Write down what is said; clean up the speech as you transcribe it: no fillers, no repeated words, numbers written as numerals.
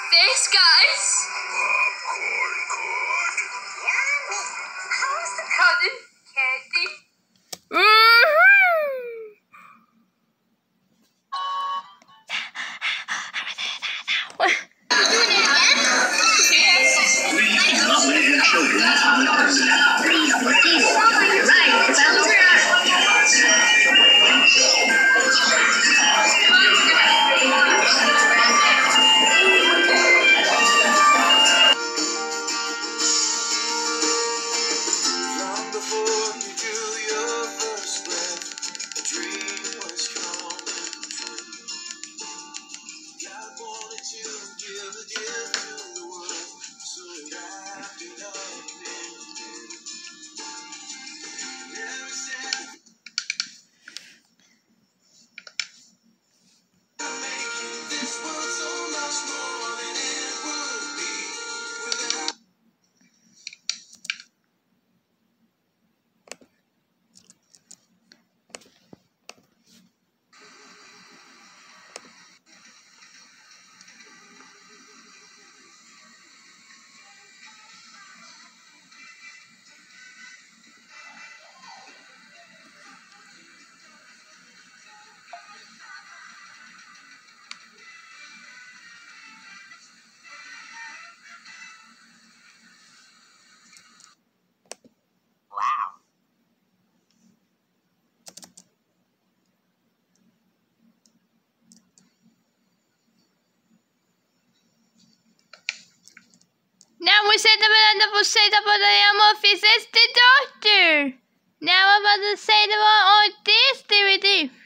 this, guys. How's the cotton candy? Please do not let your children on the president. Please, you're right. Long before you drew your first breath, a dream was coming true. God wanted to give a gift to the world, so he wrapped it up in you. Never said making this world so much more than it would be without. Now we say the Murphy says the doctor. Now I'm about to say the one on this DVD.